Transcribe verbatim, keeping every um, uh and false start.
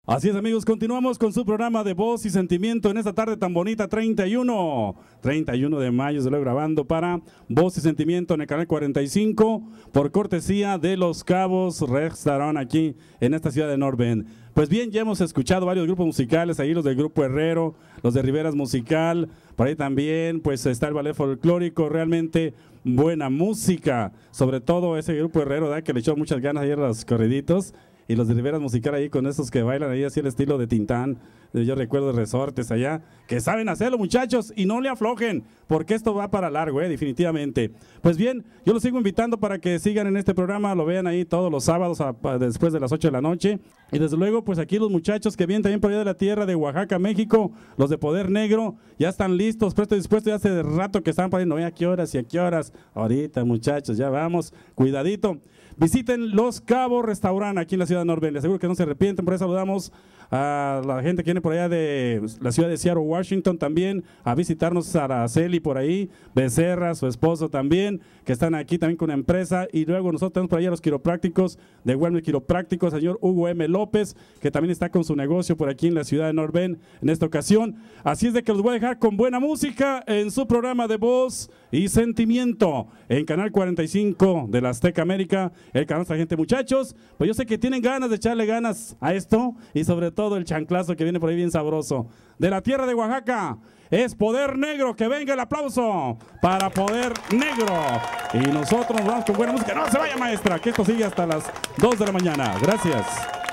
Así es, amigos, continuamos con su programa de Voz y Sentimiento en esta tarde tan bonita, treinta y uno de mayo, se lo grabando para Voz y Sentimiento en el canal cuarenta y cinco, por cortesía de Los Cabos Restaurant aquí en esta ciudad de North Bend. Pues bien, ya hemos escuchado varios grupos musicales, ahí los del Grupo Herrero, los de Riveras Musical, por ahí también pues está el ballet folclórico, realmente buena música, sobre todo ese Grupo Herrero, ¿verdad?, que le echó muchas ganas ayer a los corriditos. Y los de Riveras Musical ahí con esos que bailan ahí así el estilo de Tintán, yo recuerdo resortes allá, que saben hacerlo, muchachos, y no le aflojen, porque esto va para largo, eh, definitivamente. Pues bien, yo los sigo invitando para que sigan en este programa, lo vean ahí todos los sábados a, a, después de las ocho de la noche, y desde luego pues aquí los muchachos que vienen también por allá de la tierra de Oaxaca, México, los de Poder Negro, ya están listos, prestos y dispuestos, ya hace rato que están poniendo, a qué horas y a qué horas, ahorita muchachos, ya vamos, cuidadito. Visiten Los Cabos Restaurant aquí en la ciudad de North Bend. Les aseguro que no se arrepienten. Por eso saludamos a la gente que viene por allá de la ciudad de Seattle, Washington, también a visitarnos, a Araceli por ahí, Becerra, su esposo también, que están aquí también con una empresa. Y luego nosotros tenemos por allá a los quiroprácticos de Wellness Quiroprácticos, señor Hugo M. López, que también está con su negocio por aquí en la ciudad de North Bend en esta ocasión. Así es de que los voy a dejar con buena música en su programa de Voz y Sentimiento en Canal cuarenta y cinco de la Azteca América, el canal de la gente, muchachos. Pues yo sé que tienen ganas de echarle ganas a esto y sobre todo el chanclazo que viene por ahí bien sabroso. De la tierra de Oaxaca es Poder Negro, que venga el aplauso para Poder Negro. Y nosotros nos vamos con buena música. No se vaya, maestra, que esto sigue hasta las dos de la mañana. Gracias.